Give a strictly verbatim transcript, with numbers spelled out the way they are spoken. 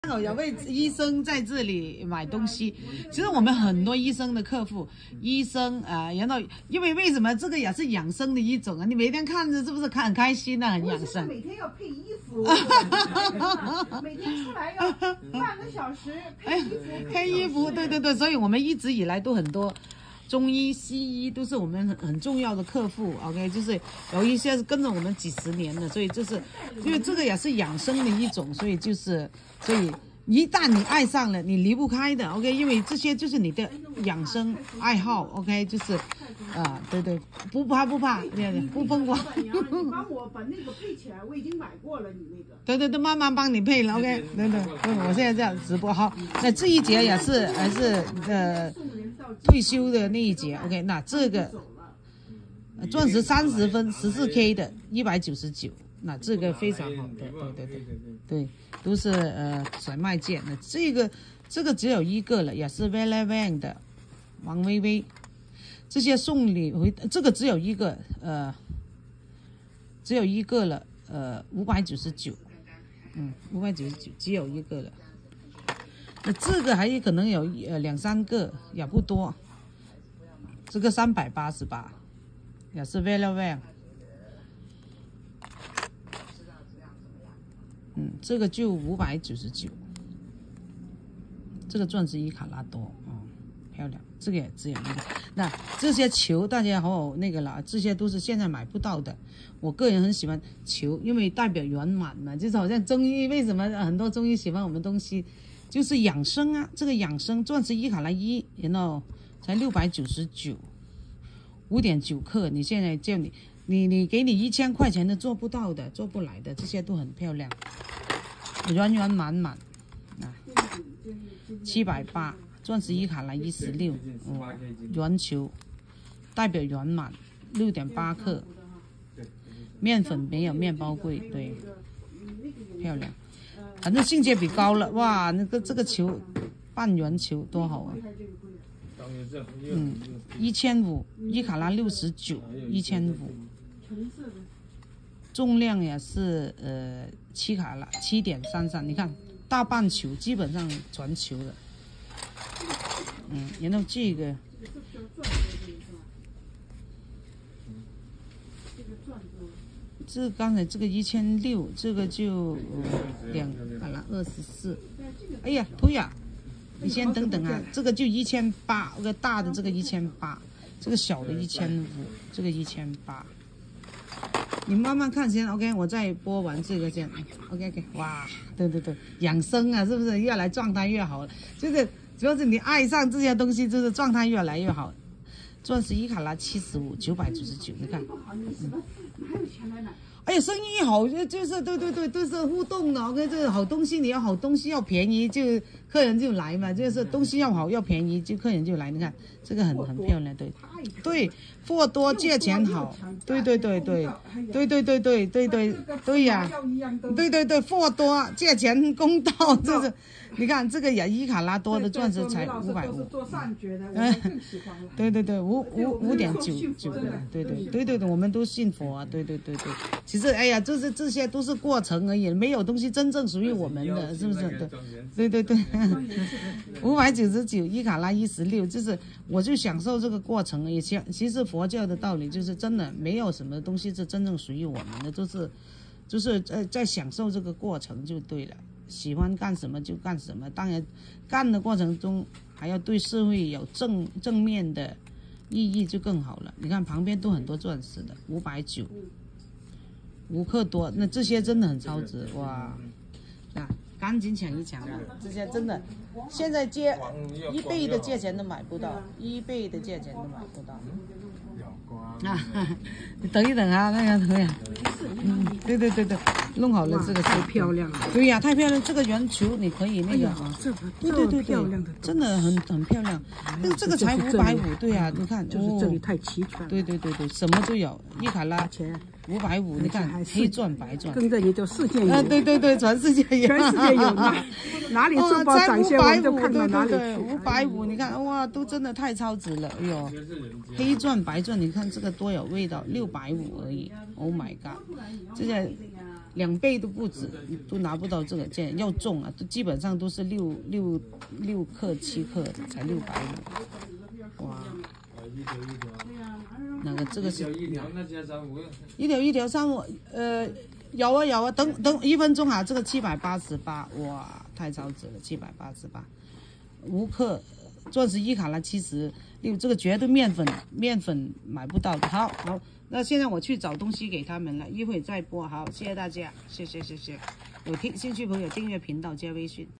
有位医生在这里买东西，其实我们很多医生的客户，医生啊、呃，然后因为为什么这个也是养生的一种啊？你每天看着是不是看很开心啊？很养生。 每天要配衣服，每天出来要半个小时配衣服。 配衣服，对对对，所以我们一直以来都很多。中医、西医都是我们很很重要的客户 ，OK， 就是有一些是跟着我们几十年的，所以就是因为这个也是养生的一种，所以就是所以一旦你爱上了，你离不开的 ，OK， 因为这些就是你的养生爱好 ，OK， 就是啊、呃，对对，不怕不怕，不疯狂。 你帮我把那个配起来，我已经买过了，你那个。 对对对，慢慢帮你配了 ，OK， 对对对，我现在这样直播好，那这一节也是还是呃。退休的那一节 ，OK， 那这个钻石三十分十四 K 的一百九十九，那这个非常好的，对对对对，都是呃甩卖件。那这个这个只有一个了，也是 Vela Van 的王薇薇，这些送礼回这个只有一个，呃，只有一个了，呃，五百九十九，嗯，五百九十九只有一个了。那这个还有可能有呃两三个，也不多。这个三百八十八，也是 Vela Van。嗯，这个就五百九十九。这个钻石一卡拉多，嗯，漂亮。这个也只有一个。那这些球大家好那个了，这些都是现在买不到的。我个人很喜欢球，因为代表圆满嘛，就是好像中医为什么很多中医喜欢我们东西。就是养生啊，这个养生钻石一卡拉一，然后才六百九十九，五点九克。你现在叫你，你你给你一千块钱的做不到的，做不来的，这些都很漂亮，圆圆满满啊，七百八，钻石一卡拉一十六，哦，圆球，代表圆满，六点八克，面粉没有面包贵，对，漂亮。反正性价比高了，哇，那个这个球，半圆球多好啊！嗯，一千五，一卡拉六十九，一千五，重量也是呃七卡拉，七点三三。你看大半球，基本上全球了。嗯，然后这个。这刚才这个一千六，这个就两卡拉二十四。哎呀，图雅，你先等等啊，这个就一千八，这个大的这个一千八，这个小的一千五，这个一千八。你慢慢看先 ，OK， 我再播完这个先 ，OK OK， 哇，对对对，养生啊，是不是越来状态越好了？就是主要是你爱上这些东西，就是状态越来越好。钻石一卡拉七十五，九百九十九，你看，嗯。哎呀，生意好，就就是对对对，都是互动的。OK， 这个好东西，你要好东西要便宜，就客人就来嘛。就是东西要好要便宜，就客人就来。你看这个很很漂亮，对对，货多价钱好，对对对对对对对对对对对呀，对对对，货多价钱公道，这是。你看这个也一卡拉多的钻石才五百五，嗯，对对对，五五五点九九的，对对对对对，我们都信佛啊，对对对对。其实哎呀，就是这些都是过程而已，没有东西真正属于我们的，是不是？对对对对，五百九十九一卡拉一十六，就是我就享受这个过程而已。其其实佛教的道理就是真的没有什么东西是真正属于我们的，都是就是在在享受这个过程就对了。喜欢干什么就干什么，当然干的过程中还要对社会有正正面的意义就更好了。你看旁边都很多钻石的，五百九，五克多，那这些真的很超值哇！啊，赶紧抢一抢啊！这些真的，现在接一倍的价钱都买不到，一倍的价钱都买不到。啊，你等一等啊，那个对呀，嗯，对对对对，弄好了这个太漂亮了。 对呀，太漂亮，这个圆球你可以那个， 这对对对对，真的很很漂亮。这这个才五百五，对呀，你看， 就是这里太齐全了。 对对对对，什么都有，一卡拉钱五百五，你看黑钻白钻， 跟着你就世界有。 啊，对对对，全世界有， 全世界有哪哪里珠宝展现我们就看到哪里去。 五百五，你看哇，都真的太超值了，哎呦，黑钻白钻，你看这个多有味道，六百五而已 ，Oh my god，这些两倍都不止，都拿不到这个件，要重啊，都基本上都是六六六克七克的，才六百五，哇！那个这个是一条一条三五，呃，有啊有啊，等等一分钟啊，这个七百八十八，哇，太超值了，七百八十八，无克，钻石一卡拉七十六，这个绝对面粉面粉买不到的。好好，那现在我去找东西给他们了，一会再播。好，谢谢大家，谢谢谢谢，有听兴趣朋友订阅频道加微信。